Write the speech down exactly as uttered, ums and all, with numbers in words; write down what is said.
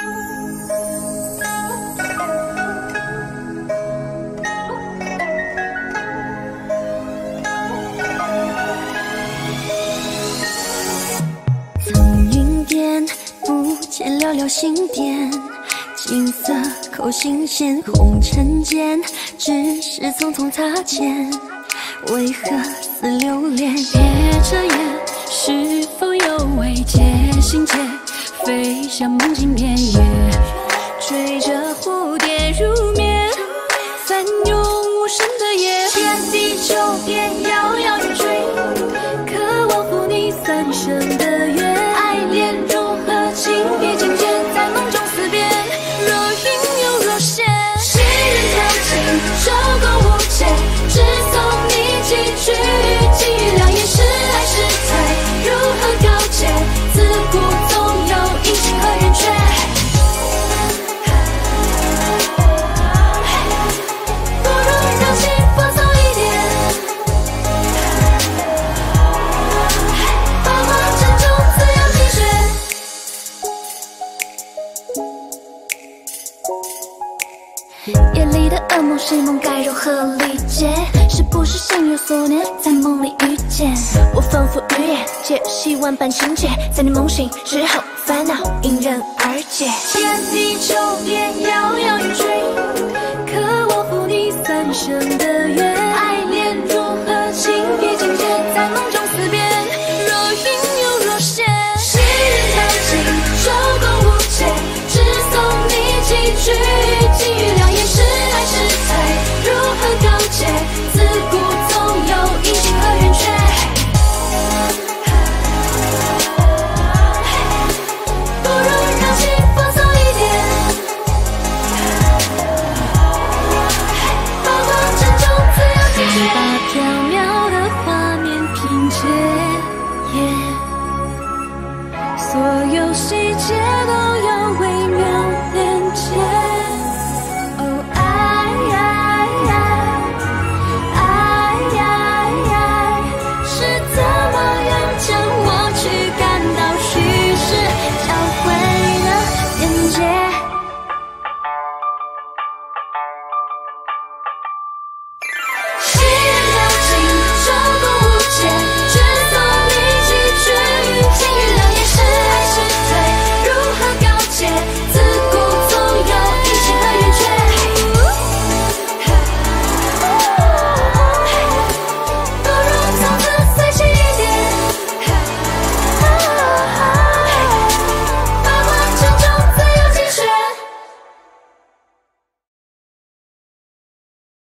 层云巅，不见寥寥星点。 金色口心线，红尘间，只是匆匆擦肩。为何似流连？ 别遮掩，是否有未解心结？飞向梦境边缘，追着蝴蝶入眠，翻涌无声的夜。天地久变，遥遥欲追，渴望赴你三生的约。爱恋如何情别渐渐，在梦中思辨。 若隐又若现，谁人调情，周公无解，只送你几句，寄予良言，是爱是退，如何告诫？自古总有阴晴和圆缺，不如让心放松一点，繁华阵中自有精血。 夜里的噩梦是梦，该如何理解？是不是心有所念，在梦里遇见？我仿佛预言，解析万般情节，在你梦醒之后，烦恼迎刃而解。天地久变，遥遥欲追，渴望赴你三生的约。